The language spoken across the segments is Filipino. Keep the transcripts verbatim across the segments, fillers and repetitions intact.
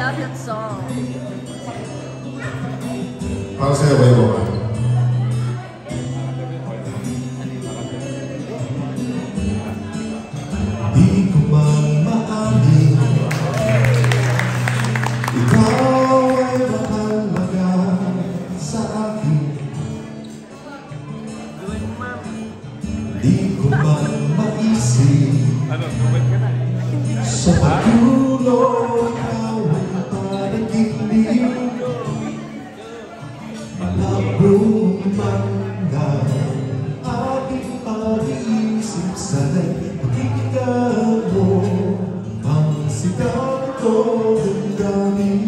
love that song. Para sa'yo, Webo ka. Di ko man maamin, ikaw ay mahalaga sa akin. Di ko man maisip sa pagtulog ikaw ay panaginip. Malabong manda aking pag-iisip sana'y pakikita mo ang sigaw ko damdamin.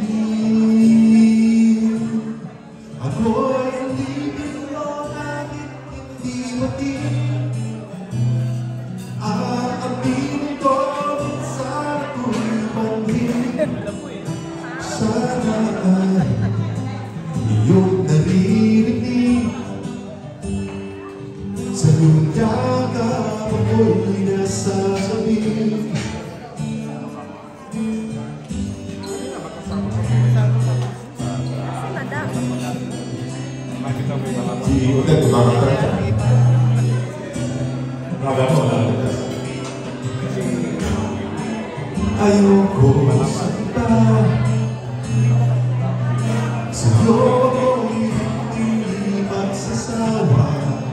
Ako'y alipin mo kahit hindi matin. Aaminin ko minsan ako'y manhid. Sana ay iyong naririnig sa iyong yakap ako'y nasasabi. Si Utet, tumakanta ka. Raga mo, nalagas. Ayoko sa iba, sa'yo ako'y hindi magsasawa.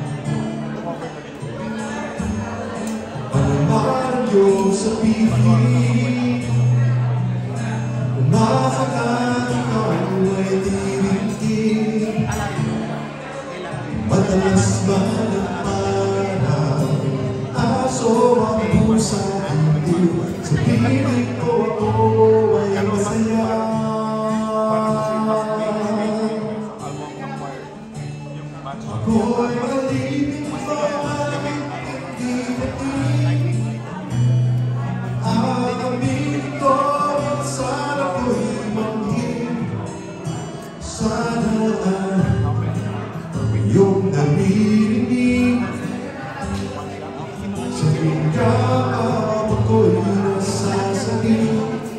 Ano man iyong sabihin, umasa ka ikaw ay tirintin. Madalas man ang parang aso ang pusa hindi. Sa piling ko ako ay masaya. Ako'y alipin mo kahit hindi matin. Aaminin ko minsan ako'y manhid. Sana ay iyong naririnig sa iyong yakap ako'y nasasabi.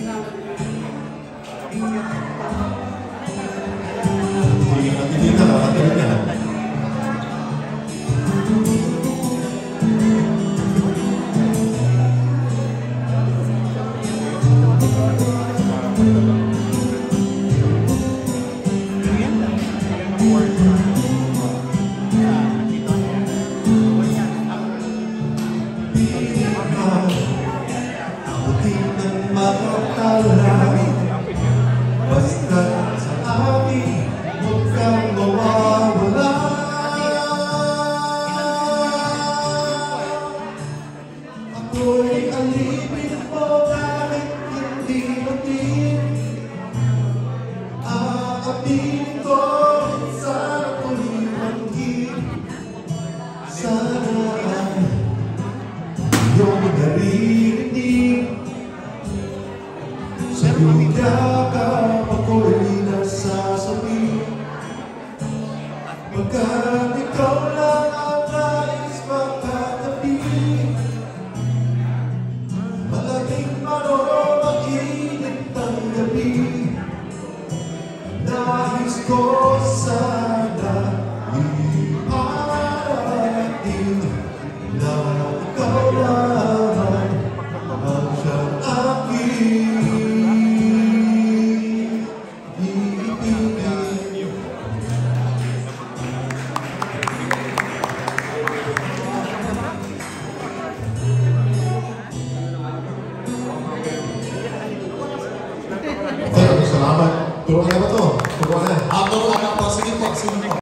Hindi natin dito nakatalit niya. Basta sa akin, huwag kang mawawala. Ako'y alipin mo kahit hindi matin. Aaminin ko minsan ako'y manhid. Sana ay iyong naririnig sa iyong yakap ako'y nasasabi. Pagkat ikaw lang ang nais makatabi, malamig man o mag-init ang gabi, nais ko sana iparating na ikaw lamang ang siyang aking salamat. Tulungan na ba ito? Tulungan na. Ako, anak po. Sige po. Sige po.